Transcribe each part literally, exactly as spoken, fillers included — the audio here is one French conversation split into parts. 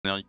Eric.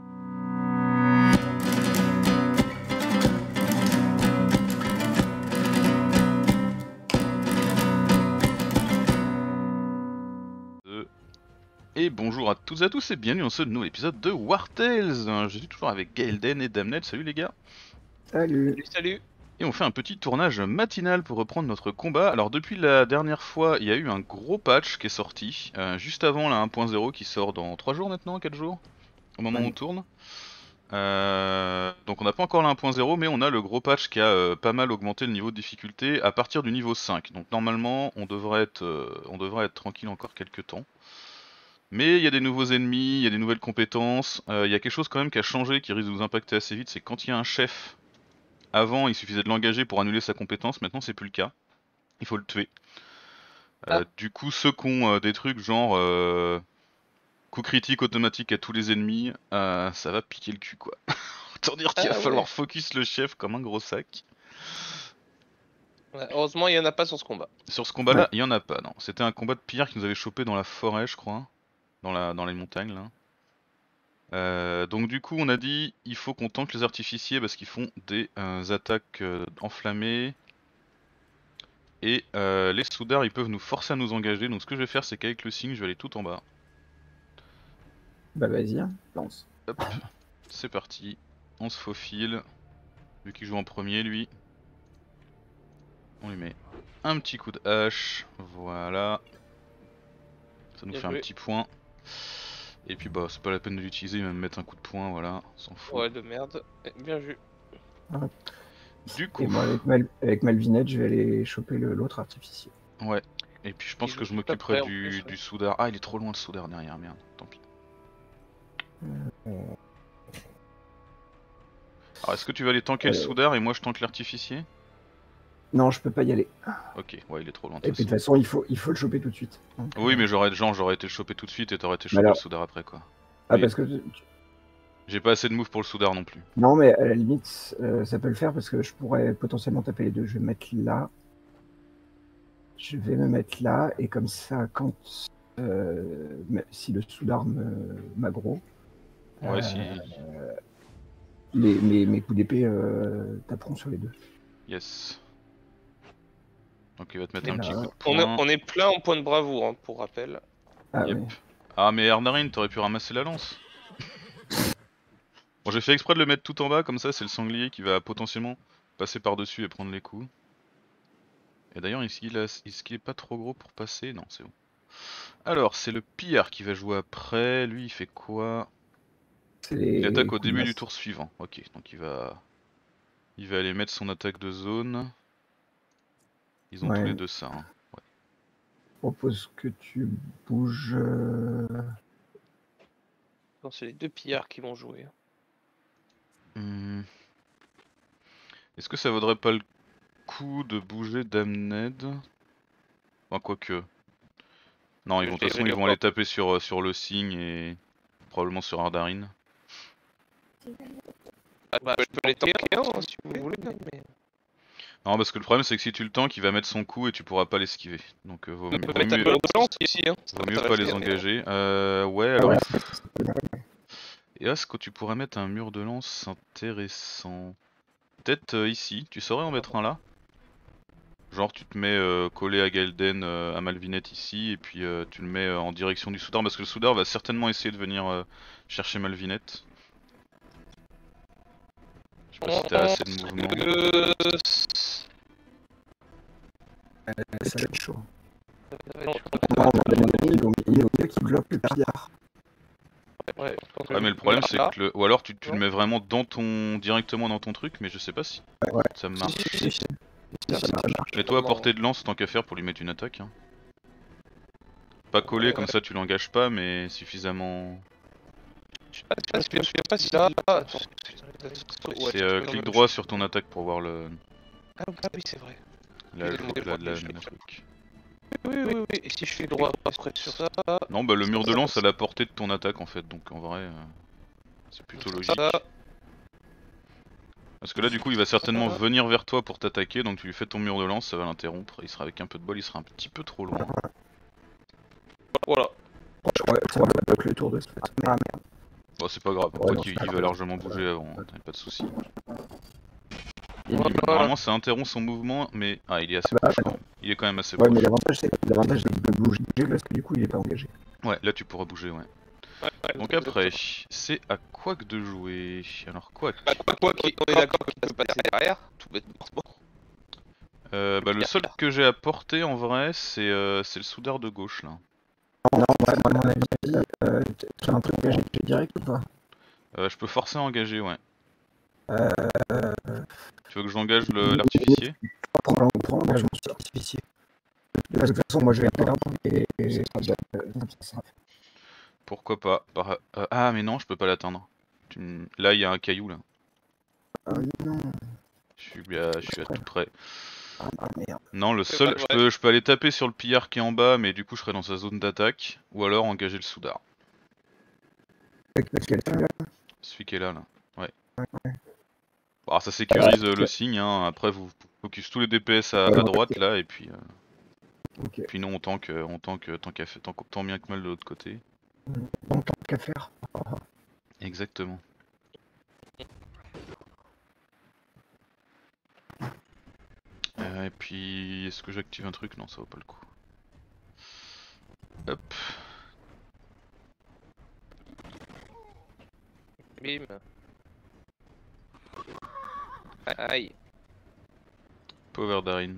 Et bonjour à toutes et à tous et bienvenue dans ce nouvel épisode de War Tales. Je suis toujours avec Gaelden et Damned, salut les gars. Salut. Salut, salut. Et on fait un petit tournage matinal pour reprendre notre combat. Alors depuis la dernière fois, il y a eu un gros patch qui est sorti, euh, juste avant la un point zéro qui sort dans trois jours maintenant, quatre jours, au moment Ouais. où on tourne. Euh, donc on n'a pas encore la un point zéro, mais on a le gros patch qui a euh, pas mal augmenté le niveau de difficulté à partir du niveau cinq. Donc normalement on devrait être, euh, on devrait être tranquille encore quelques temps. Mais il y a des nouveaux ennemis, il y a des nouvelles compétences, euh, il y a quelque chose quand même qui a changé qui risque de vous impacter assez vite, c'est quand il y a un chef. Avant il suffisait de l'engager pour annuler sa compétence, maintenant c'est plus le cas. Il faut le tuer. Euh, Ah. Du coup ceux qui ont euh, des trucs genre euh, coup critique automatique à tous les ennemis, euh, ça va piquer le cul quoi. Autant dire qu'il va Ah falloir ouais. focus le chef comme un gros sac. Ouais, heureusement, il y en a pas sur ce combat. Sur ce combat là, Ouais. il y en a pas non. C'était un combat de pierre qui nous avait chopé dans la forêt je crois. Dans, la, dans les montagnes là. Euh, donc du coup on a dit il faut qu'on tank les artificiers parce qu'ils font des euh, attaques euh, enflammées. Et euh, les soudards ils peuvent nous forcer à nous engager. Donc ce que je vais faire c'est qu'avec le signe je vais aller tout en bas. Bah vas-y, hein, lance. Hop, c'est parti. On se faufile. Vu qu'il joue en premier lui. On lui met un petit coup de hache. Voilà. Ça nous Bien fait un joué. petit point. Et puis bah c'est pas la peine de l'utiliser, il va me mettre un coup de poing, voilà, on s'en fout. Ouais, de merde. Eh, Bien vu. Hop. Du Et coup, moi avec, Mal avec Malvinette, je vais aller choper le- l'autre artificier. ouais. Et puis je pense Il que joue je tout m'occuperai après, en du, plus, ouais. du soudard. Ah il est trop loin le soudard derrière, merde, tant pis. Euh, Alors est-ce que tu vas aller tanker euh, le soudard et moi je tank l'artificier? Non, je peux pas y aller. Ok, ouais il est trop loin de Et toute puis de façon. toute façon, il faut, il faut le choper tout de suite. Donc, Oui euh, mais j'aurais genre j'aurais été le choper tout de suite et t'aurais été Mais choper le alors- soudard après quoi. Ah, Oui. parce que... tu- J'ai pas assez de move pour le soudard non plus. Non, mais à la limite, euh, ça peut le faire parce que je pourrais potentiellement taper les deux. Je vais me mettre là. Je vais me mettre là. Et comme ça, quand... euh, mais si le soudard me- m'aggro, Ouais euh, si. les, mes, mes coups d'épée euh, taperont sur les deux. Yes. Donc il va te mettre Et un là, petit coup de On est, poing. on est plein en point de bravoure, hein, pour rappel. Ah Yep. ouais. Ah mais Ernarin, t'aurais pu ramasser la lance. Bon j'ai fait exprès de le mettre tout en bas, comme ça c'est le sanglier qui va potentiellement passer par dessus et prendre les coups. Et d'ailleurs est-ce qu'il a... est qu'il est pas trop gros pour passer? Non c'est bon. Alors c'est le pillard qui va jouer après, lui il fait quoi? C'est les Il attaque au coups de début du masse. tour suivant, ok, donc il va... Il va aller mettre son attaque de zone. Ils ont tous Ouais. les deux ça. Hein. Ouais. Je propose que tu bouges. euh, Non, c'est les deux pillards qui vont jouer. Hmm. Est-ce que ça vaudrait pas le coup de bouger Damned? Enfin quoique... Non, ils vont, de toute façon, ils vont aller taper sur, sur le signe et probablement sur Ardarin. Ah, bah, je peux les tanker, hein, si vous voulez. Mais... Non, parce que le problème, c'est que si tu le tanks, il va mettre son coup et tu pourras pas l'esquiver. Donc, euh, vaut, On vaut peut mettre un mieux, peu de lance ici, hein. Ça vaut va mieux pas les t'intéresser, hein. engager. Euh, ouais, Ah alors. ouais. Et est-ce que tu pourrais mettre un mur de lance intéressant? Peut-être euh, ici. Tu saurais en mettre un là? Genre, tu te mets euh, collé à Gaelden, euh, à Malvinette ici, et puis euh, tu le mets euh, en direction du soudard, parce que le soudard va certainement essayer de venir euh, chercher Malvinette. Je sais pas si t'as assez de mouvement. Euh, Ça va être chaud. non, Non, on a des ennemis, il vaut il vaut mieux qu'il bloque le pillard. ouais, je pense que Ouais, mais je le problème vais c'est là. que le... Ou alors tu, tu le Non. mets vraiment dans ton... directement dans ton truc, mais je sais pas si Ouais. ça marche. Si, si, si, si. Ça, ça marche. Mets-toi à Non. portée de lance tant qu'à faire pour lui mettre une attaque. Hein. Pas collé Ouais. comme ça tu l'engages pas, mais suffisamment... Je sais pas, je sais pas, je sais pas si là. Attends. Ouais, c'est euh, je- clic droit sur ton attaque pour voir le... Ah oui, c'est vrai. la Oui, joue oui, là, oui, de la, oui, de la oui. truc. Oui, oui, oui. Et si je fais droit après sur ça. Non bah le mur de lance à la portée de ton attaque en fait, donc en vrai euh, c'est plutôt logique. Ça, Parce que là du coup il va certainement ça. venir vers toi pour t'attaquer, donc tu lui fais ton mur de lance, ça va l'interrompre, il sera avec un peu de bol, il sera un petit peu trop loin. Voilà. Ouais, ça va bloquer le tour de ce fait. Ah merde. Bon, c'est pas grave, Ouais, toi non, qui c'est il pas va grave. largement bouger avant, hein, t'as pas de soucis. Et- Voilà. Normalement, ça interrompt son mouvement, mais. Ah, il est assez Bah, proche quand non. même. Il est quand même assez Ouais, mais proche. l'avantage, c'est que l'avantage, c'est qu'il peut bouger parce que du coup, il est pas engagé. Ouais, là tu pourras bouger, ouais. Ouais, ouais, Donc exactement. après, c'est à Quack de jouer. Alors, Quack. Bah, quoi, quoi qui on est d'accord qu'il peut passer derrière, tout bêtement. Euh, bah, le seul que j'ai à porter en vrai, c'est euh, c'est le soudard de gauche là. Non, moi, à mon avis, euh, tu as un truc engagé direct ou pas? Euh, je peux forcer à engager, ouais. Euh, Tu veux que j'engage le- l'artificier? prends l'en- prends l'engagement sur l'artificier. De toute façon, moi, je vais perdre et, et ça sera déjà- euh, ça sera fait. Pourquoi pas? Par- euh, Ah, mais non, je peux pas l'atteindre. Tu m- Là, il y a un caillou là. Ah non, Je suis à, je suis à tout près. ah, ah, merde. Non, le C'est seul, pas je vrai. peux, je peux aller taper sur le pillard qui est en bas, mais du coup, je serai dans sa zone d'attaque. Ou alors engager le soudard. Avec avec quelqu'un là. Celui qui est là, là. Ouais. Ouais. Bon, ça sécurise Ah, euh, le ok. signe, hein. Après, vous focus tous les D P S à, à droite là, et puis, euh, Ok. puis nous on tank, euh, on tank euh, tant qu'à fait, tant, tant bien que mal de l'autre côté. Bon, tant qu'à faire. Exactement. Euh, et puis, est-ce que j'active un truc? Non, ça vaut pas le coup. Hop. Bim. Aïe. Power Darin.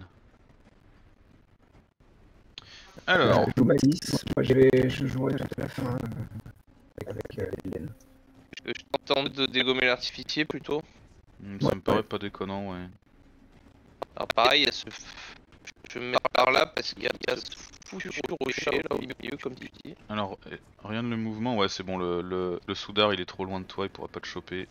Euh, Alors, je joue Malice. Moi, je, vais, je jouerai tout à la fin euh, avec euh, Hélène. Je tente de dégommer l'artificier plutôt. hmm, ça Ouais, me paraît ouais. pas déconnant, ouais. Alors pareil, il y a ce... Je vais me mettre par là parce qu'il y a il y a ce foutu rocher là au milieu comme tu dis. Alors, eh, rien de le mouvement, ouais, c'est bon, le, le, le soudard il est trop loin de toi, il pourra pas te choper.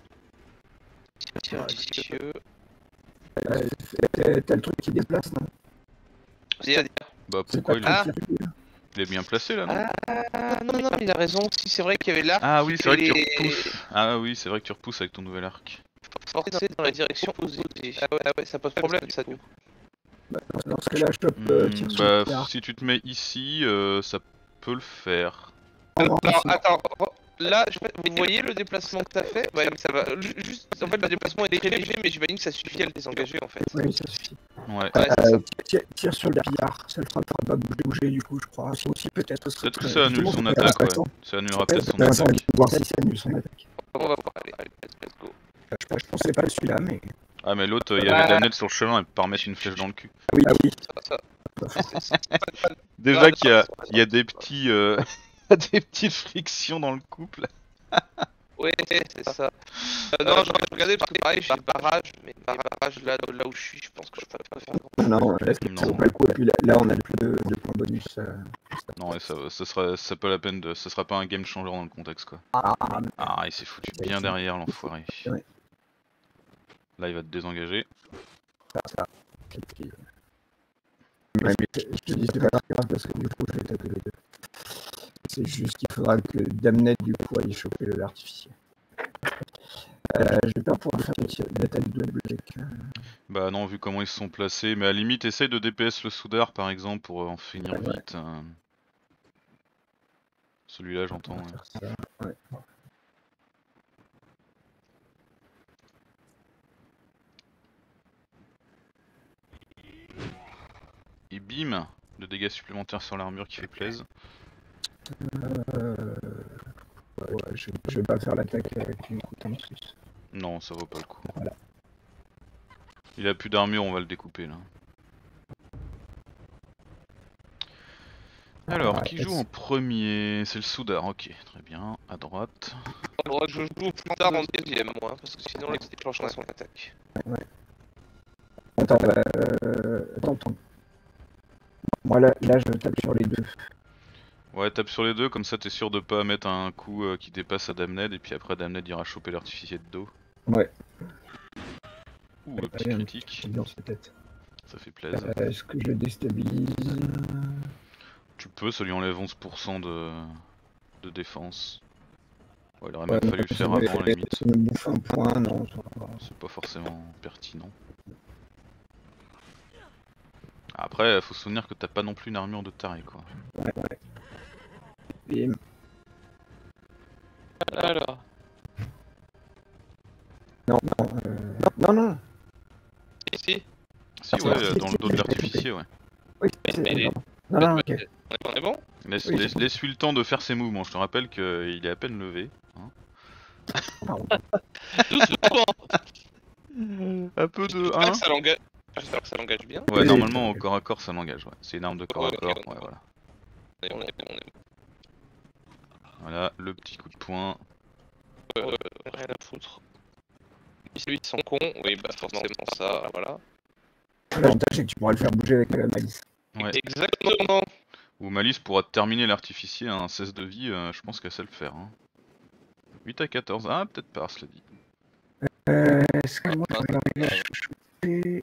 Tir vicieux. Euh, T'as t'as le truc qui déplace, non? C'est-à-dire... Bah, C'est pourquoi pas il, le Ah. truc qui recule. il est bien placé là, non? Ah non, non, mais il a raison. Si c'est vrai qu'il y avait l'arc. Ah oui, c'est vrai que tu les- repousses. Ah oui, c'est vrai que tu repousses avec ton nouvel arc. Forcé dans la direction opposée. Ah ouais, ah ouais, ça pose problème ça du coup. Bah, dans- dans ce cas-là, je chope euh, Hmm, tire sur bah, le pillard. si tu te mets ici, euh, ça peut le faire. Non, Alors c'est- attends, re- là, je fais- vous voyez le déplacement que t'as fait? Ouais, mais ça va. ju- Juste, en fait, le déplacement est très léger, mais j'imagine que ça suffit à le désengager en fait. Oui, ça suffit. Ouais. Ouais, c'est ça. Euh, tire, tire sur le pillard, ça le fera pas bouger, bouger du coup, je crois. Ça aussi, peut-être. ce serait Peut-être que très- ça annule justement, son ça peut être attaque, ouais. intéressant. Ça annulera Ouais, peut-être ça son peut être intéressant attaque. de voir si ça annule son attaque. On va voir, allez, allez, let's go. Euh, Je, je pensais pas à celui-là, mais. Ah, mais l'autre, il y avait Ah. Damned sur le chemin, elle peut pas remettre une flèche dans le cul. Ah oui, ah oui. Ça, ça. C'est- c'est pas- pas- Déjà Non, qu'il y a, c'est pas- il y a des petits, euh, des petites frictions dans le couple. Ouais, c'est ça. Euh, non, je regardais parce que pareil, j'ai des barrages, mais les barrages là, de là où je suis, je pense que je peux pas faire grand Non, non, là, Non. ça vaut pas le coup. Et puis là, là, on a plus de, de points bonus. euh, Non, ouais, ça, ça sera, ça pas la peine de, ça sera pas un game changer dans le contexte, quoi. Ah, Ah, il s'est foutu bien derrière, l'enfoiré. Ouais. Là, il va te désengager. ça, ça. Et puis, euh, ouais, mais je te dis, c'est pas grave parce que du coup, je vais taper les deux. C'est juste qu'il faudra que Damned, du coup, aille choper l'artificier. Euh, je vais pas pouvoir faire le tir d'attaque double avec. euh, Bah non, vu comment ils se sont placés, mais à la limite, essaye de D P S le soudard, par exemple, pour euh, en finir Ouais, ouais. vite. euh. Celui-là, j'entends. on va Ouais. faire ça. Ouais. Et bim, de dégâts supplémentaires sur l'armure qui fait plaise. Euh, ouais, ouais, je, je vais pas faire l'attaque avec une coûte en plus. Non, ça vaut pas le coup. Voilà. Il a plus d'armure, on va le découper là. Alors, Ouais, qui joue en premier? C'est le soudard, ok, très bien, à droite. chose. Je joue plus tard en deuxième, moi, parce que sinon, il déclenchera son attaque. Attends, euh, attends, attends. Moi là, là, je tape sur les deux. Ouais, tape sur les deux, comme ça t'es sûr de pas mettre un coup euh, qui dépasse à Damned, et puis après Damned ira choper l'artificier de dos. Ouais. Ouh, le petit Allez, critique, c'est bien peut-être. ça fait plaisir. Euh, Est-ce que je le déstabilise? Tu peux, ça lui enlève onze pour cent de... de défense. Ouais, il aurait Ouais, même fallu le ça faire me- avant à la limite. Ça me bouffe un point, non. Ça va. C'est pas forcément pertinent. Après, faut se souvenir que t'as pas non plus une armure de taré, quoi. Ouais, ouais. Bim. Alors, Non, non, euh... non, non. Si, si. Si, Ah, ouais, si, dans si, le dos de si, l'artificier, ouais. Oui, c'est... Mais les- pardon. Non, non, ok. On est bon? Laisse, Oui, laisse, c'est bon. laisse-lui le temps de faire ses mouvements. Je te rappelle qu'il est à peine levé. Hein. Pardon. Doucement. Un peu de J'espère un. que ça l'engage. J'espère que ça l'engage bien. Ouais, Oui, normalement, au oui. corps à corps, ça l'engage, ouais. C'est une arme de corps Ouais, à ok, corps, donc, ouais, voilà. On est bon, on est bon, on est bon. Voilà, le petit coup de poing. Euh, rien à foutre. C'est lui de son con, oui, bah forcément ça, voilà. L'avantage, c'est que tu pourras le faire bouger avec la malice. Ouais. Exactement. Ou Malice pourra terminer l'artificier à un seize de vie, euh, je pense qu'elle sait le faire. Hein. huit à quatorze, ah peut-être pas, cela dit. Euh, est-ce que moi, je vais arriver à choper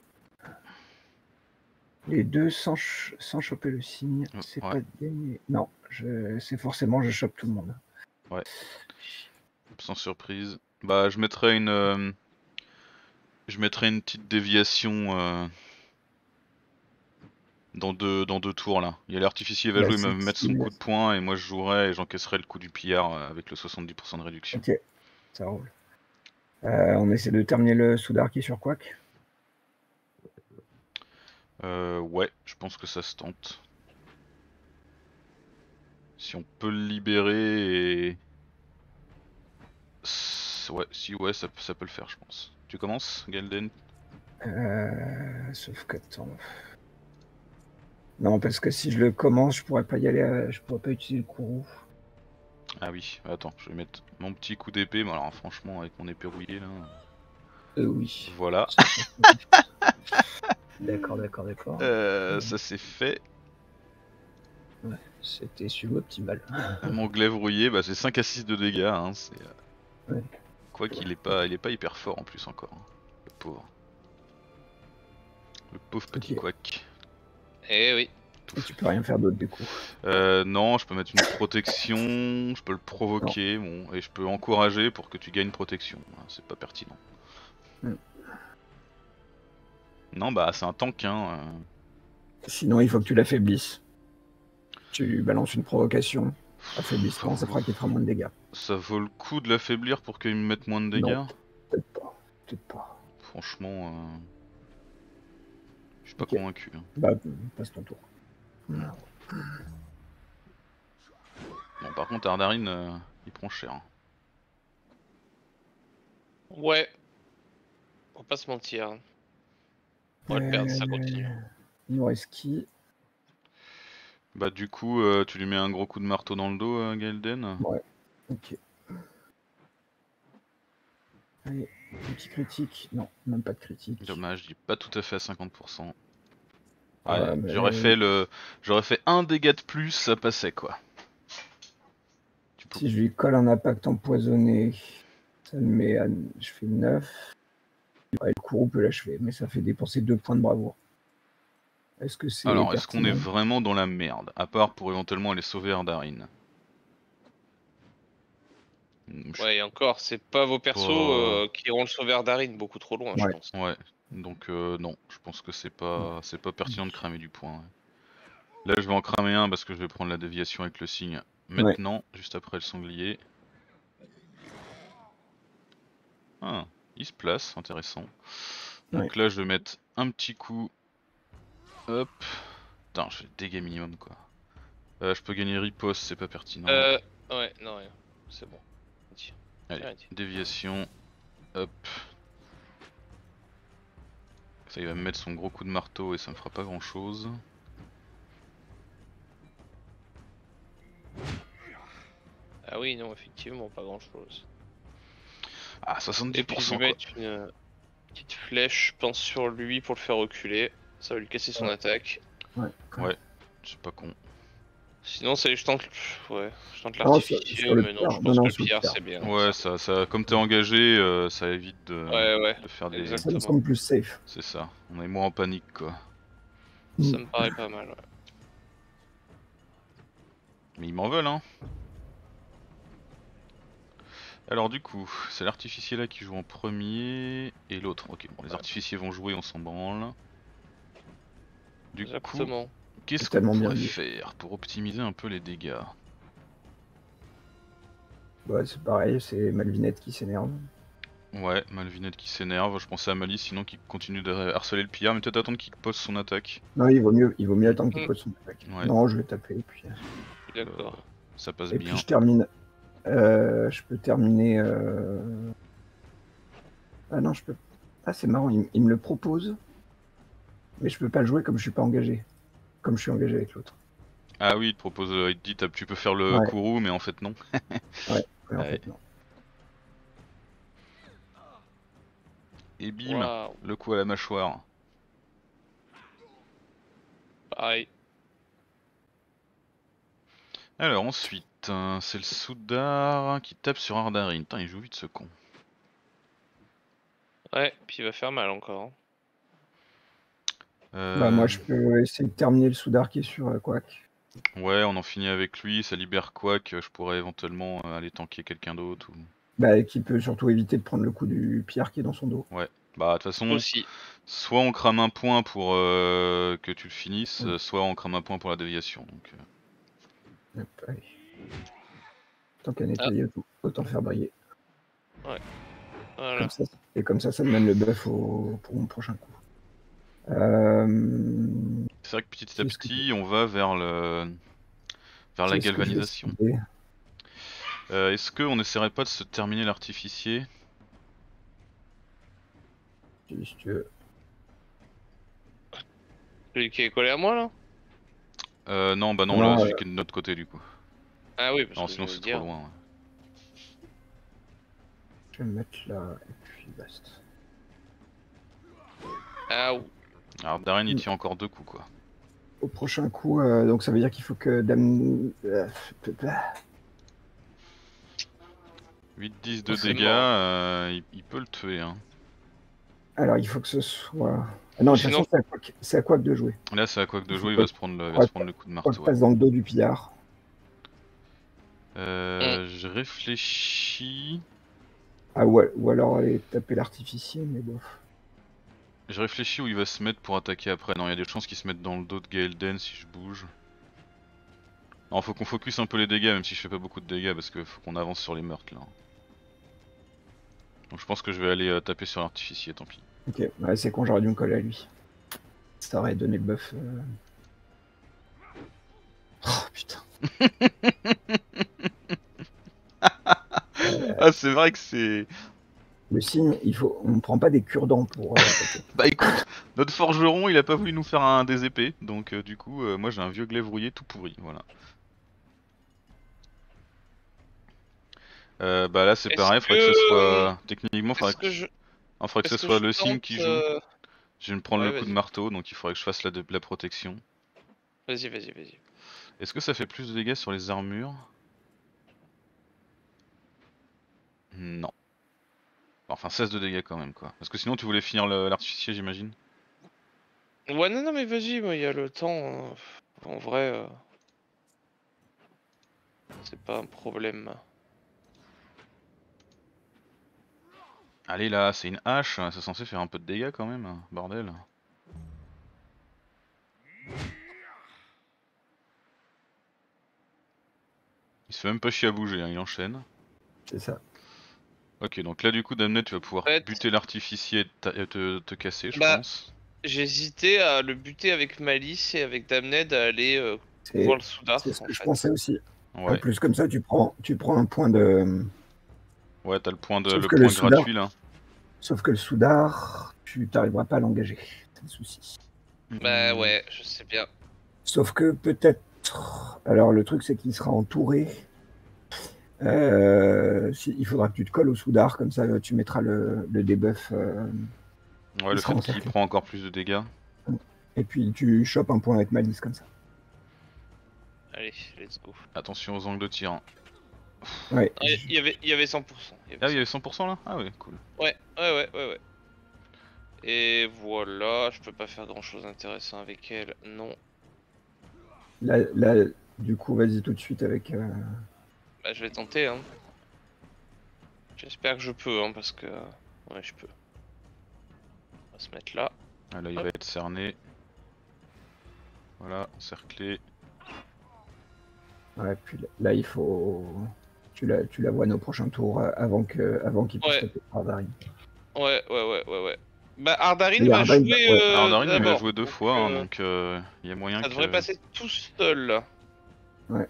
les deux sans, ch sans choper le signe? Oh, C'est ouais. pas gagné. Non, je... c'est forcément, je chope tout le monde. Ouais. Sans surprise. Bah, je mettrais une... Euh... Je mettrais une petite déviation... Euh... Dans deux, dans deux tours là. Il y a l'artificier va Là, jouer, il va c'est- me mettre son c'est- coup de poing et moi je jouerai et j'encaisserai le coup du pillard euh, avec le soixante-dix pour cent de réduction. Ok, ça roule. Euh, on essaie de terminer le Soudarki sur Quack. Euh, ouais, je pense que ça se tente. Si on peut le libérer et... Ouais, si ouais, ça, ça peut le faire je pense. Tu commences, Galden? Euh, sauf que, attends... Non, parce que si je le commence, je pourrais pas y aller, à... je pourrais pas utiliser le courroux. Ah oui, attends, je vais mettre mon petit coup d'épée, mais alors franchement avec mon épée rouillée là... Euh, oui. Voilà. D'accord, d'accord, d'accord. Euh, ça c'est fait. Ouais, c'était suboptimal. Mon glaive rouillé, bah c'est cinq à six de dégâts, hein, c'est... Ouais. Quoi qu'il est pas, il est pas hyper fort en plus encore, hein. Le pauvre. Le pauvre petit Ok. Quack. Eh oui. Et tu peux rien faire d'autre du coup. Euh, non, je peux mettre une protection, je peux le provoquer, bon, et je peux encourager pour que tu gagnes protection. C'est pas pertinent. Mm. Non, bah c'est un tank, hein. euh. Sinon, il faut que tu l'affaiblisses. Tu balances une provocation. Affaiblissement, ça fera qu'il fera moins de dégâts. Ça vaut le coup de l'affaiblir pour qu'il me mette moins de dégâts? Non, peut-être pas. Peut-être pas. Franchement, euh... je suis pas Ok. convaincu. Hein. Bah, passe ton tour. Bon, par contre, Ardarine, euh, il prend cher. Hein. Ouais. On va pas se mentir. On va le perdre, ça continue. Il nous reste qui? Bah du coup, euh, tu lui mets un gros coup de marteau dans le dos, euh, Gaelden. Ouais, ok. Allez, petit critique. Non, même pas de critique. Dommage, il est pas tout à fait à cinquante pour cent. Ouais, Ah, mais- j'aurais fait le, j'aurais fait un dégât de plus, ça passait quoi. Tu peux... Si je lui colle un impact empoisonné, ça me met à... Je fais neuf. Ouais, le courroux peut l'achever, mais ça fait dépenser deux points de bravoure. Est-ce que c'est Alors, est-ce qu'on est pertinent? vraiment dans la merde? À part pour éventuellement aller sauver Ardarine. Hmm, je- Ouais, et encore, c'est pas vos persos Pas- euh, qui iront le sauver Darine beaucoup trop loin, je Ouais. pense. Ouais, donc euh, non, je pense que c'est pas, c'est pas pertinent de cramer du point. Ouais. Là, je vais en cramer un parce que je vais prendre la déviation avec le signe maintenant, juste après le sanglier. Ah, il se place, intéressant. Donc Ouais. là, je vais mettre un petit coup. Hop. Putain, je fais dégâts minimum quoi. Euh, je peux gagner riposte, c'est pas pertinent. Euh, ouais, non, rien. C'est bon. Tiens. Allez, Arrête. déviation. Hop. Ça, il va me mettre son gros coup de marteau et ça me fera pas grand chose. Ah oui, non, effectivement, pas grand chose. Ah, Et soixante-dix puis pour je cent vais quoi. mettre une euh, petite flèche, je pense, sur lui pour le faire reculer. Ça va lui casser son Ouais. attaque. Ouais. Ouais, c'est pas con. Sinon, c'est je tente, ouais, je tente Non, sur- l'artificier, sur le mais non, pillard. je Non, pense non, que sur le le pillard pillard. c'est bien. Ouais, ça, ça, comme t'es engagé, euh, ça évite de, Ouais, ouais, de faire des... exact. Ça me Exactement. semble plus safe. C'est ça, on est moins en panique quoi. Ça me paraît pas mal, ouais. Mais ils m'en veulent hein. Alors du coup, c'est l'artificier là qui joue en premier et l'autre. Ok, bon, les artificiers vont jouer, on s'en branle. Du coup, Exactement. qu'est-ce qu'on Tellement bien pourrait dit. faire pour optimiser un peu les dégâts? Ouais, c'est pareil, c'est Malvinette qui s'énerve. Ouais, Malvinette qui s'énerve, je pensais à Malice sinon qui continue de harceler le pillard, mais peut-être attendre qu'il pose son attaque. Non, il vaut mieux, il vaut mieux attendre qu'il Mm. pose son attaque. Ouais. Non, je vais taper, et puis... D'accord. Euh, ça passe Et bien. puis je termine. Euh, je peux terminer... Euh... Ah non, je peux... Ah, c'est marrant, il, il me le propose. Mais je peux pas le jouer comme je suis pas engagé. Comme je suis engagé avec l'autre. Ah oui, il te propose, euh, il te dit tu peux faire le Ouais. Kourou, mais en fait non. Ouais, ouais, en Ouais. fait, non. Et bim, Waouh. le coup à la mâchoire. Pareil. Alors ensuite, euh, c'est le Soudar qui tape sur Ardarin. Putain, il joue vite ce con. Ouais, puis il va faire mal encore. Hein. Euh... Bah, moi, je peux essayer de terminer le Soudar qui est sur euh, Quack. Ouais, on en finit avec lui, ça libère Quack, je pourrais éventuellement euh, aller tanker quelqu'un d'autre. Ou... Bah, qui peut surtout éviter de prendre le coup du Pierre qui est dans son dos. Ouais, bah de toute façon, Aussi. soit on crame un point pour euh, que tu le finisses, Mm. euh, soit on crame un point pour la déviation. Donc, euh... Hop, allez. Tant qu'à nettoyer, ah. autant faire briller. Ouais. Voilà. Comme ça, et comme ça, ça me donne le buff au, pour mon prochain coup. Euh... C'est vrai que petit à petit, on va vers le vers la galvanisation. Euh, Est-ce qu'on essaierait pas de se terminer l'artificier? Si tu veux. Celui qui est collé à moi là? Euh, non, bah non, non là, euh... celui qui est de notre côté du coup. Ah oui, parce non, que sinon c'est dire... trop loin. Ouais. Je vais me mettre là, et puis basta. Ah ouh. Alors Darren il tient encore deux coups quoi. Au prochain coup, euh, donc ça veut dire qu'il faut que Dame... huit dix de dégâts, euh, il, il peut le tuer. Hein. Alors il faut que ce soit... Ah non, de toute façon c'est à Quack de jouer. Là c'est à Quack de jouer, il va se prendre le, il va se prendre le coup de marteau. Quack passe dans le dos du pillard. Euh, mm. Je réfléchis... Ah ouais, ou alors aller taper l'artificier, mais bof. Je réfléchis où il va se mettre pour attaquer après. Non, il y a des chances qu'il se mette dans le dos de Gaelden si je bouge. Non, faut qu'on focus un peu les dégâts, même si je fais pas beaucoup de dégâts, parce que faut qu'on avance sur les meurtres là. Donc je pense que je vais aller euh, taper sur l'artificier, tant pis. Ok, ouais, c'est con, j'aurais dû me coller à lui. Ça aurait donné le buff. Euh... Oh putain. euh... Ah, c'est vrai que c'est. Le signe, il faut, on ne prend pas des cure-dents pour. Euh, bah écoute, notre forgeron, il a pas voulu nous faire un des épées, donc euh, du coup, euh, moi j'ai un vieux glaive rouillé tout pourri, voilà. Euh, bah là c'est pareil, il faudrait que... que ce soit techniquement, faudrait que, que, je... non, faudrait que ce soit que le signe qui joue. Euh... Je vais me prendre ouais, le coup de marteau, donc il faudrait que je fasse la, de... la protection. Vas-y, vas-y, vas-y. Est-ce que ça fait plus de dégâts sur les armures? Non. Enfin seize de dégâts quand même quoi. Parce que sinon tu voulais finir l'artificier j'imagine? Ouais non non mais vas-y, il y a le temps. Hein. En vrai... Euh... C'est pas un problème. Allez là, c'est une hache, c'est censé faire un peu de dégâts quand même, bordel. Il se fait même pas chier à bouger, hein, il enchaîne. C'est ça. Ok, donc là du coup Damned tu vas pouvoir ouais, buter l'artificier et te, te, te casser je bah, pense. J'hésitais à le buter avec Malice et avec Damned à aller euh, voir le Soudar. C'est ce que en je fait. pensais aussi. Ouais. En plus comme ça tu prends, tu prends un point de... Ouais, t'as le point, de, le point le Soudar, gratuit là. Sauf que le Soudar, tu t'arriveras pas à l'engager. C'est le souci. Bah ouais, je sais bien. Sauf que peut-être... Alors le truc c'est qu'il sera entouré. Euh, si, il faudra que tu te colles au Soudar, comme ça tu mettras le, le debuff. Euh, ouais, le fait qu'il prend encore plus de dégâts. Et puis tu chopes un point avec Malice comme ça. Allez, let's go. Attention aux angles de tir. Ouais. Ah, il y avait, il y avait cent pour cent. Il y avait, ah, il y avait cent pour cent là? Ah ouais, cool. Ouais, ouais, ouais, ouais, ouais. Et voilà, je peux pas faire grand chose d'intéressant avec elle, non. Là, là du coup, vas-y tout de suite avec... Euh... Bah, je vais tenter, hein. J'espère que je peux, hein, parce que... Ouais, je peux. On va se mettre là. Ah, là, il Hop. va être cerné. Voilà, cerclé. Ouais, puis là, là il faut... tu la, tu la vois au prochain tour euh, avant que, avant qu'il puisse Ouais. taper Ardarin. Ouais, ouais, ouais, ouais, ouais. Bah, Ardarin Oui, va Ardarin, jouer ouais. euh, Ardarin il a d'abord. joué deux donc, fois, hein, euh, donc il euh, y a moyen ça que... devrait passer tout seul là. Ouais.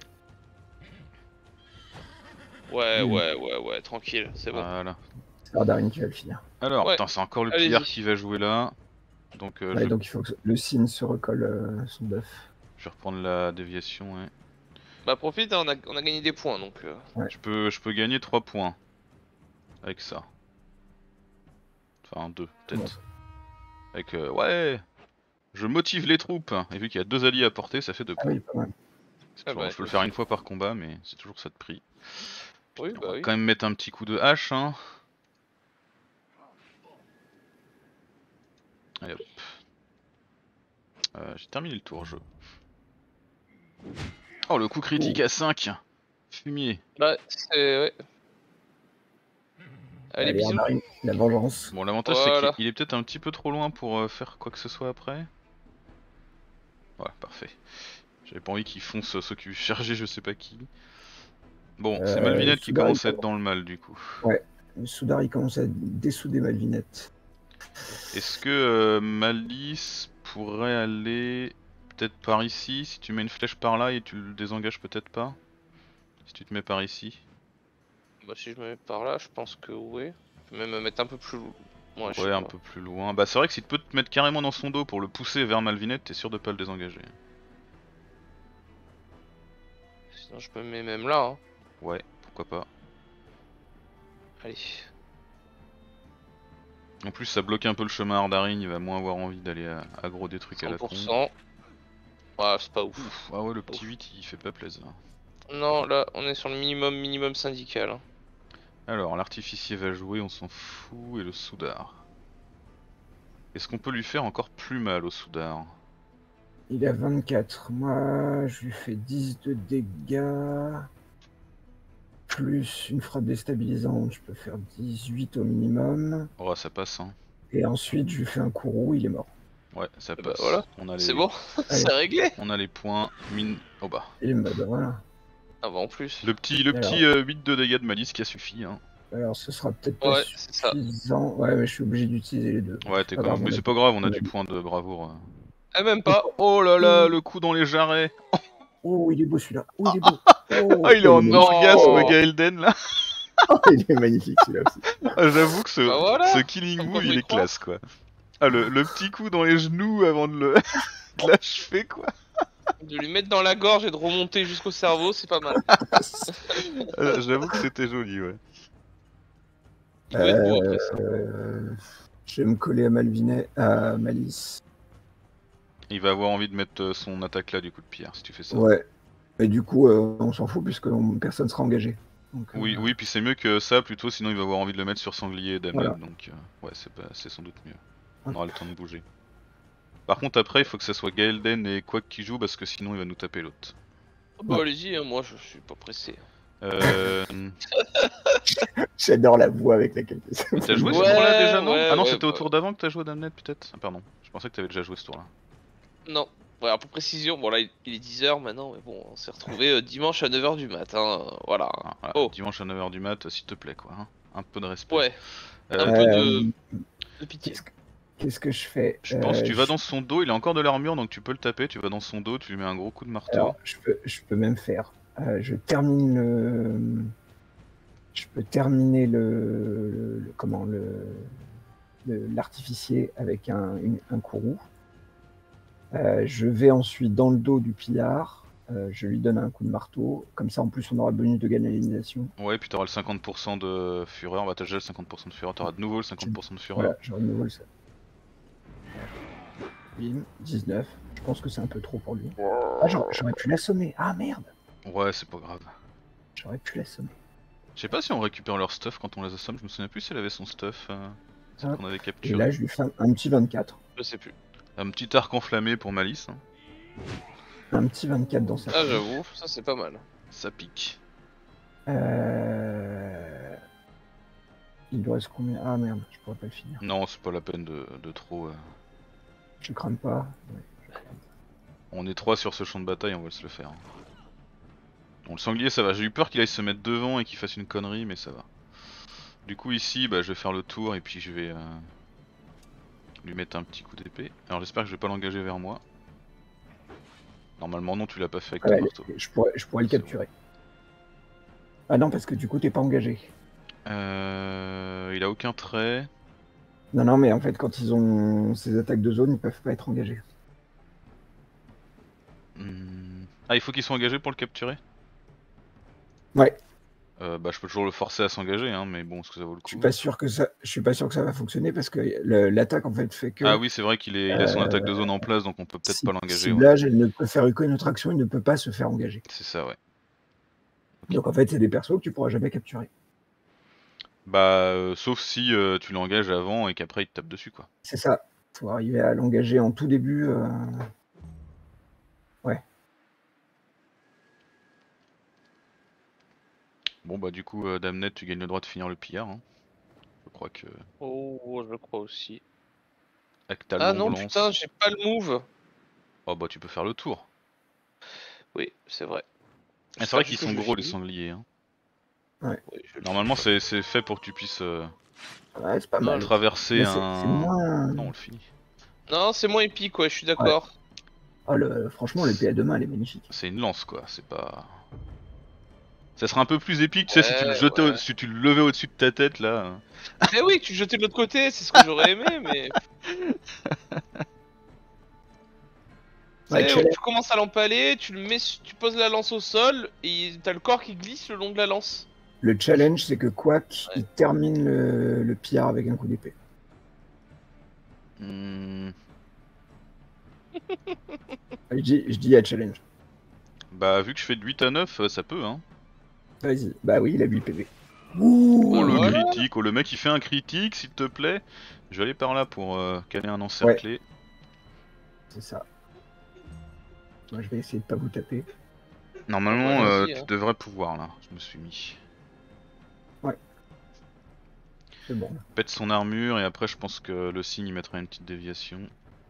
Ouais, Oui. ouais, ouais, ouais, tranquille, c'est bon. Voilà. C'est Ardarin qui va le finir. Alors, Ouais. putain, c'est encore le Allez-y. pillard qui va jouer là. Donc euh, Ouais, je... donc il faut que le signe se recolle euh, son bœuf. je vais reprendre la déviation, ouais. Bah profite, hein, on, a, on a gagné des points donc. Euh... Je peux, je peux gagner trois points avec ça. Enfin deux peut-être. Bon. Avec euh, ouais, je motive les troupes. Et vu qu'il y a deux alliés à porter, ça fait deux Ah points. oui, pas mal. C'est Ah toujours- bah, je peux le faire une fois par combat, mais c'est toujours ça de prix. Oui, On bah va oui. quand même mettre un petit coup de hache, hein. Allez hop. Euh, J'ai terminé le tour, je. Oh, le coup critique à cinq. Fumier. Bah, c'est. Ouais. Allez, Allez, bisous. Ardarin, la vengeance. Bon, l'avantage Voilà. c'est qu'il est peut-être un petit peu trop loin pour euh, faire quoi que ce soit après. Ouais, parfait. J'avais pas envie qu'il fonce s'occupe charger je sais pas qui. Bon, c'est Euh, Malvinette qui Soudar, commence à il être dans le mal du coup. Ouais, Soudar il commence à dessouder Malvinette. Est-ce que euh, Malice pourrait aller peut-être par ici, si tu mets une flèche par là et tu le désengages peut-être pas? Si tu te mets par ici. Bah, si je me mets par là, je pense que oui. Je peux même me mettre un peu plus. Ouais, je sais Ouais, un pas. peu plus loin. Bah c'est vrai que si tu peux te mettre carrément dans son dos pour le pousser vers Malvinette, t'es sûr de pas le désengager. Sinon, je me mets même là. Hein. Ouais, pourquoi pas. Allez. En plus ça bloque un peu le chemin à Ardarin, il va moins avoir envie d'aller aggro des trucs à la cent pour con. cent. Ouais, c'est pas ouf. Ouf, ah ouais, le petit huit il fait pas plaisir. Non, là, on est sur le minimum, minimum syndical. Hein. Alors, l'artificier va jouer, on s'en fout, et le soudard. Est-ce qu'on peut lui faire encore plus mal au soudard? Il a vingt-quatre. Moi, je lui fais dix de dégâts. Plus une frappe déstabilisante, je peux faire dix-huit au minimum. Oh, ça passe, hein. Et ensuite, je lui fais un coup roux, il est mort. Ouais, ça Et bah passe. voilà. On a les... C'est bon, c'est réglé. On a les points. Mine. Oh bah. Il est mort, voilà. Ah bah en plus. Le petit, le Alors. petit euh, huit de dégâts de malice qui a suffi, hein. Alors, ce sera peut-être pas Ouais, c'est ça. suffisant. Ouais, mais je suis obligé d'utiliser les deux. Ouais, t'es pas quand même. grave, Mais on a c'est tout. pas grave, on a On a du dit. point de bravoure. euh. Ah, même pas. Oh là là, le coup dans les jarrets. Oh, il est beau celui-là. Oh, il est beau. Oh, Ah, il est en magnifique. orgasme, Oh. Gaelden là. Oh, il est magnifique celui-là aussi. Ah, j'avoue que ce, Bah voilà. ce killing Comme move quoi, faut il y est croire. classe quoi. Ah, le, le petit coup dans les genoux avant de le de l'achever quoi. De lui mettre dans la gorge et de remonter jusqu'au cerveau, c'est pas mal. Ah, j'avoue que c'était joli, ouais. Il doit être beau après ça. Euh, je vais me coller à Malvinet, à Malice. Il va avoir envie de mettre euh, son attaque là du coup de pierre si tu fais ça. Ouais. Et du coup, euh, on s'en fout puisque on- personne sera engagé. Donc, euh, Oui, oui, puis c'est mieux que ça plutôt, sinon il va avoir envie de le mettre sur sanglier et damned, Voilà. donc euh, ouais, c'est pas, c'est sans doute mieux. On aura le temps de bouger. Par contre, après, il faut que ça soit Gaelden et Quack qui joue parce que sinon il va nous taper l'autre. Oh, bah Ouais. allez-y, hein, moi je suis pas pressé. Euh. J'adore la voix avec laquelle tu fais ça. T'as joué ce Ouais, tour-là déjà, non? ouais, Ah non, ouais, c'était au bah. tour d'avant que t'as joué Damned peut-être? Ah, pardon, je pensais que t'avais déjà joué ce tour-là. Non. Ouais, alors pour précision, bon là il il est dix heures maintenant, mais bon, on s'est retrouvé euh, dimanche à neuf heures du matin, euh, voilà. Ah, voilà, Oh. Dimanche à neuf heures du mat, s'il te plaît, quoi. Hein. Un peu de respect. Ouais, Euh, un peu de, Euh, de pitié. Qu'est-ce que- qu'est-ce que je fais Je pense que Euh, tu vas je- dans son dos, il a encore de l'armure donc tu peux le taper, tu vas dans son dos, tu lui mets un gros coup de marteau. Alors, je peux, je peux même faire. Euh, je termine le. Je peux terminer le. le- le- comment le. le- L'artificier avec un, une- un courroux. Euh, je vais ensuite dans le dos du pillard. Euh, je lui donne un coup de marteau. Comme ça, en plus, on aura le bonus de canalisation. Ouais, puis t'auras le cinquante pour cent de fureur, bah t'as déjà le cinquante pour cent de fureur, t'auras de nouveau le cinquante pour cent de fureur. Voilà, je renouveau le seul. Bim, dix-neuf. Je pense que c'est un peu trop pour lui. Ah, j'aurais j'aurais pu l'assommer. Ah merde, Ouais, c'est pas grave. j'aurais pu l'assommer. Je sais pas si on récupère leur stuff quand on les assomme, je me souviens plus si elle avait son stuff euh, celle Hop. qu'on avait Et capturé. là, je lui fais un, un petit vingt-quatre. Je sais plus. Un petit arc enflammé pour Malice, hein. Un petit vingt-quatre dans sa Ah tête. j'avoue, ça c'est pas mal. Ça pique. Euh... Il doit reste combien? Ah merde, je pourrais pas le finir. Non, c'est pas la peine de, de trop... euh. Je crame pas. Ouais, je crame. On est trois sur ce champ de bataille, on va se le faire. Bon, le sanglier ça va, j'ai eu peur qu'il aille se mettre devant et qu'il fasse une connerie, mais ça va. Du coup ici, bah, je vais faire le tour et puis je vais euh, lui mettre un petit coup d'épée. Alors j'espère que je vais pas l'engager vers moi. Normalement non, tu l'as pas fait avec Ouais, ton marteau. je pourrais, je pourrais le C'est capturer. Ah non, parce que du coup, t'es pas engagé. Euh, il a aucun trait. Non, non, mais en fait, quand ils ont ces attaques de zone, ils peuvent pas être engagés. Hmm. Ah, il faut qu'il soit engagé pour le capturer? Ouais. Euh, bah je peux toujours le forcer à s'engager, hein, mais bon, est-ce que ça vaut le Je suis coup? pas sûr que ça, je suis pas sûr que ça va fonctionner parce que le- l'attaque en fait fait que Ah oui, c'est vrai qu'il est... il a son euh, attaque de zone en place, donc on peut peut-être si- pas l'engager, ouais. ciblage, elle ne peut faire qu'une autre action, il ne peut pas se faire engager. C'est ça, ouais. Donc en fait, c'est des persos que tu pourras jamais capturer. Bah, euh, sauf si euh, tu l'engages avant et qu'après il te tape dessus, quoi. C'est ça. Faut arriver à l'engager en tout début. euh, Ouais. Bon bah du coup, euh, Damnet, tu gagnes le droit de finir le pillard, hein. Je crois que... Oh, je crois aussi. Avec ta Ah longue non, lance... putain, j'ai pas le move. Oh bah tu peux faire le tour. Oui, c'est vrai. Ah, c'est vrai qu'ils Juste que sont je gros les finis. sangliers, hein. Ouais. Oui, je le Normalement finis. c'est fait pour que tu puisses euh, Ouais, c'est pas Non, mal. traverser Mais c'est un... c'est moins. Non, on le finit. Non, c'est moins épique, ouais, je suis d'accord. Oh, le... Franchement, l'épée à deux mains, elle est magnifique. C'est une lance, quoi, c'est pas... Ça serait un peu plus épique, tu sais, si tu le Ouais, jetais, au- ouais. si tu le levais au-dessus de ta tête, là... Eh oui, tu le jetais de l'autre côté, c'est ce que j'aurais aimé, mais. Tu Ouais, sais, challenge. tu commences à l'empaler, tu le mets, su- tu poses la lance au sol, et t'as le corps qui glisse le long de la lance. Le challenge, c'est que Quack, Ouais. il termine le, le pillard avec un coup d'épée. Hmm, Je dis, je dis à challenge. Bah vu que je fais de huit à neuf, euh, ça peut, hein. Vas-y. Bah oui, il a huit P V. Oh Bah le voilà. critique, oh le mec il fait un critique, s'il te plaît. Je vais aller par là pour euh, caler un encerclé. C'est ça. Moi, je vais essayer de pas vous taper. Normalement, Ah bah, euh, vas-y, tu hein. devrais pouvoir là, je me suis mis. C'est bon. Pète son armure et après je pense que le signe il mettra une petite déviation.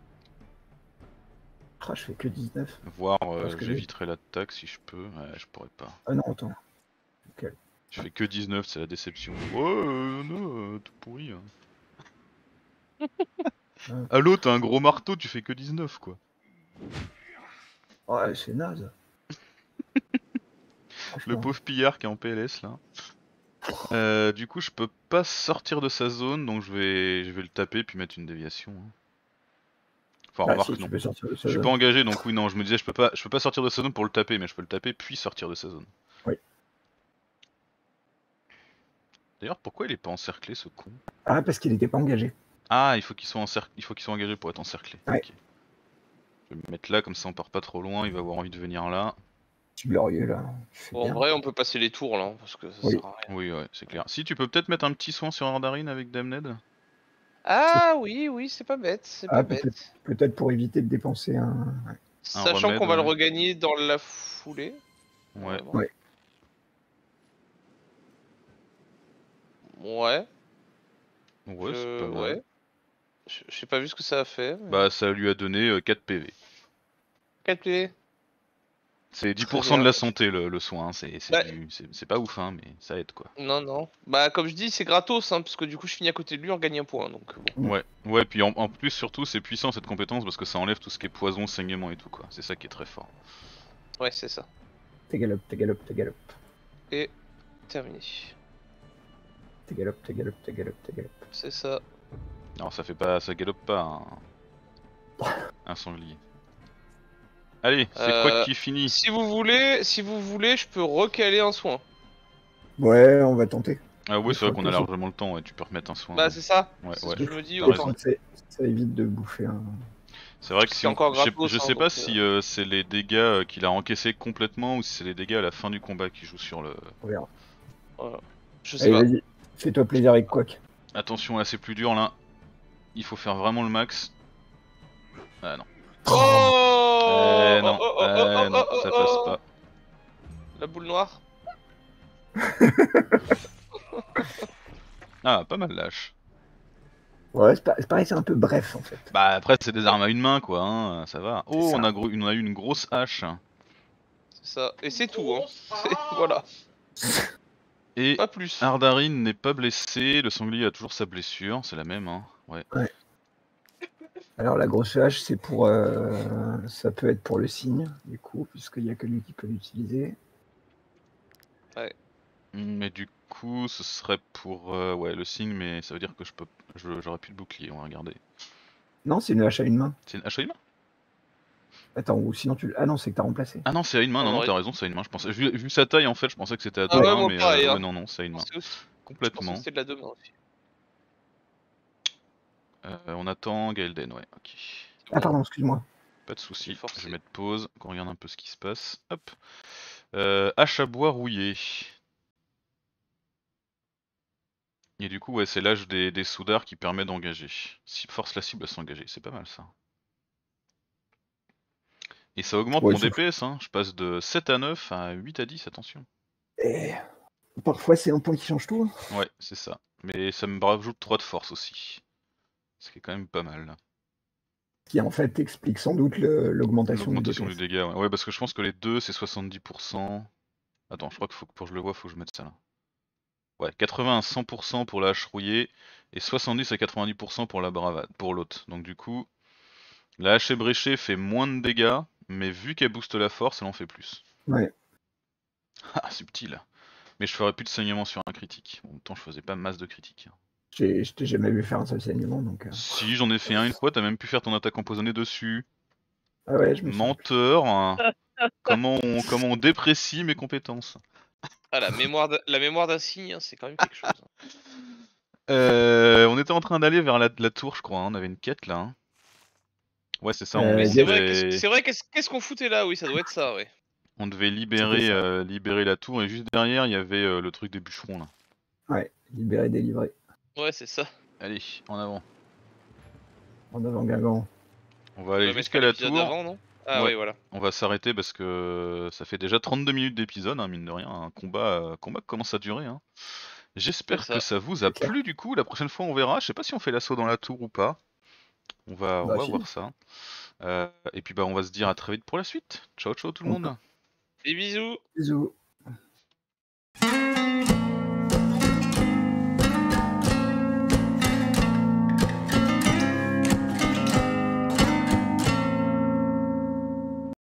Ah, je fais que dix-neuf. Voire Parce euh, que j'éviterai l'attaque si je peux. Ouais, je pourrais pas. Ah non, attends. Je fais que dix-neuf, c'est la déception. Oh euh, non, euh, tout pourri. Hein. Ah. Allo, t'as un gros marteau, tu fais que dix-neuf quoi. Ouais, c'est naze. Le Franchement. pauvre pillard qui est en P L S là. Euh, du coup, je peux pas sortir de sa zone, donc je vais, je vais le taper puis mettre une déviation. Hein. Enfin, Bah, remarque, si, tu non. peux sortir de Je ça. suis pas engagé, donc oui, non, je me disais, je peux pas, je peux pas sortir de sa zone pour le taper, mais je peux le taper puis sortir de sa zone. Oui. D'ailleurs, pourquoi il est pas encerclé ce con? Ah, parce qu'il était pas engagé. Ah, il faut qu'il soit, encerc... il faut qu'il soit engagé pour être encerclé. Ouais. Ok. Je vais me mettre là, comme ça on part pas trop loin, il va avoir envie de venir là. Petit glorieux, là. C'est Bon, en bien. vrai, on peut passer les tours là, parce que ça Oui. sert à rien. Oui, ouais, c'est clair. Si, tu peux peut-être mettre un petit soin sur Ardarine avec Damned? Ah oui, oui, c'est pas bête, c'est Ah, pas peut-être bête. peut-être pour éviter de dépenser un. Sachant remède, qu'on va ouais. le regagner dans la foulée. Ouais. Normalement. Ouais. Ouais. Ouais, je- c'est pas mal. ouais. Je- J'ai pas vu ce que ça a fait. mais- Bah, ça lui a donné euh, quatre P V. quatre P V. C'est dix Très pour cent de bien. la santé le, le soin, hein. c'est c'est Ouais. du- c'est- c'est pas ouf, hein, mais ça aide quoi. Non, non. Bah, comme je dis, c'est gratos, hein, parce que du coup, je finis à côté de lui, on gagne un point. Donc, bon. Mm. Ouais, ouais, puis en, en plus, surtout, c'est puissant cette compétence parce que ça enlève tout ce qui est poison, saignement et tout quoi. C'est ça qui est très fort. Ouais, c'est ça. T'es galop, t'es galop, t'es galop. Et terminé. T'es galop, t'es galop, t'es galop, t'es galop. C'est ça. Alors ça fait pas, ça galope pas un, un sanglier. Allez, c'est Euh, quoi qui finit? Si vous voulez, si vous voulez, je peux recaler un soin. Ouais, on va tenter. Ah oui, je c'est vrai crois qu'on a que c'est- largement le temps, ouais, tu peux remettre un soin. Bah, c'est ça. Ouais, C'est ouais. ce que je me dis. T'as Ouais. raison. Ça, ça évite de bouffer un. C'est vrai que C'est si on... encore je sais, gratos, je hein, sais pas donc, si euh, c'est les dégâts euh, qu'il a encaissés complètement ou si c'est les dégâts à la fin du combat qui jouent sur le... On verra. Voilà. Je sais Allez, pas. vas-y. Fais-toi plaisir avec Quack. Attention, là c'est plus dur là. Il faut faire vraiment le max. Ah non. Oh, Eh non, oh, oh, oh, eh oh, non, oh, ça oh, passe oh. pas. La boule noire. Ah, pas mal lâche. Ouais, c'est pas- c'est pareil, c'est un peu bref en fait. Bah après c'est des armes à une main quoi, hein, ça va. Oh, ça. on a, gros- on a eu une grosse hache. C'est ça. Et c'est tout, hein. C'est- Voilà. Et Pas plus. Ardarin n'est pas blessé, le sanglier a toujours sa blessure, c'est la même, hein. Ouais. Alors la grosse hache, c'est pour, euh, ça peut être pour le cygne, du coup, puisqu'il n'y a que lui qui peut l'utiliser. Mais du coup, ce serait pour euh, ouais le signe, mais ça veut dire que je peux, je- j'aurais plus de bouclier. On va regarder. Non, c'est une hache à une main. C'est une hache à une main? Attends, ou sinon tu... Ah non, c'est que t'as remplacé. Ah non, c'est à une main. On Non, non, aurait t'as dit. raison, c'est à une main. Je pensais, vu, vu sa taille en fait, je pensais que c'était à deux Ah ouais, mains, moi mais pareil, euh, hein. ouais, non, non, c'est à une main. C'est aussi. Je pensais Complètement. que c'était de la deux mains aussi. Euh, on attend Gaelden, ouais. Ok. Ah pardon, excuse-moi. Pas de souci. J'ai forcé. Je vais mettre pause, qu'on regarde un peu ce qui se passe. Hop. Euh, hache à bois rouillé. Et du coup, ouais, c'est l'âge des, des soudards qui permet d'engager. Si force la cible à s'engager, c'est pas mal ça. Et ça augmente Ouais, mon sauf- D P S, hein. Je passe de sept à neuf à huit à dix, attention. Et... Parfois, c'est un point qui change tout. Ouais, c'est ça. Mais ça me rajoute trois de force aussi. Ce qui est quand même pas mal. Qui en fait explique sans doute le- l'augmentation du L'augmentation du D P S. dégât, ouais. Ouais, parce que je pense que les deux, c'est soixante-dix pour cent. Attends, je crois que faut que pour que je le vois, faut que je mette ça là. Ouais, quatre-vingts à cent pour cent pour la hache rouillée et soixante-dix à quatre-vingt-dix pour cent pour la bravade, pour l'autre. Donc du coup, la hache ébréchée fait moins de dégâts, mais vu qu'elle booste la force, elle en fait plus. Ouais. Ah, subtil. Mais je ferais plus de saignement sur un critique. En même temps, je faisais pas masse de critiques. J'ai- Je t'ai jamais vu faire un seul saignement, donc... euh, Si, j'en ai fait un une fois, t'as même pu faire ton attaque empoisonnée dessus. Ah ouais, je me souviens. Menteur, hein. comment, on, comment on déprécie mes compétences. Ah, la mémoire d'un- la mémoire d'un cygne, hein, c'est quand même quelque chose. hein. Euh, on était en train d'aller vers la, la tour, je crois. hein. On avait une quête là. hein. Ouais, c'est ça. On, Euh, Oui, il c'est y a- vrai, qu'est-ce devait, c'est vrai, qu'est-ce qu'est-ce qu'on foutait là? Oui, ça doit être ça, ouais. on devait C'était libérer, ça. euh, libérer la tour et juste derrière, il y avait euh, le truc des bûcherons là. Ouais, libéré, délivré. Ouais, c'est ça. Allez, en avant. En avant Guingamp. On va On aller va mettre jusqu'à à la l'épisode tour. d'avant, non? Ah Ouais. oui, voilà. On va s'arrêter parce que ça fait déjà trente-deux minutes d'épisode, hein, mine de rien. Un combat, euh, combat qui commence à durer. Hein. J'espère C'est que ça. ça vous a C'est clair. plu du coup. La prochaine fois, on verra. Je sais pas si on fait l'assaut dans la tour ou pas. On va, on Bah va si. voir ça. Euh, et puis bah, on va se dire à très vite pour la suite. Ciao, ciao tout le On monde. Des bisous. Bisous.